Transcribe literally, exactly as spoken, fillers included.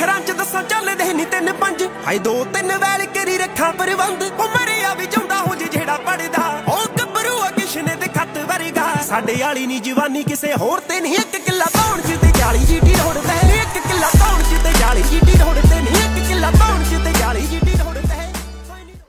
ਅੱਖਰਾਂ ਚ ਦੱਸਾਂ ਚੱਲਦੇ ਨੀ ਤਿੰਨ ਪੰਜ ਹਾਏ ਦੋ ਤਿੰਨ ਵੈਲ ਕਰੀ ਰੱਖਾਂ ਪ੍ਰਬੰਧ ਉਹ ਮਰਿਆ ਵੀ ਜਾਂਦਾ ਹੋ ਜੇ ਜਿਹੜਾ ਪੜਦਾ ਉਹ ਗੱਭਰੂ ਆ ਕਿਸ਼ਨੇ ਦੇ ਖੱਤ ਵਰਗਾ ਸਾਡੇ ਵਾਲੀ ਨੀ ਜਵਾਨੀ ਕਿਸੇ ਹੋਰ ਤੇ ਨਹੀਂ ਇੱਕ ਕਿੱਲਾ ਪਾਉਣ ਚ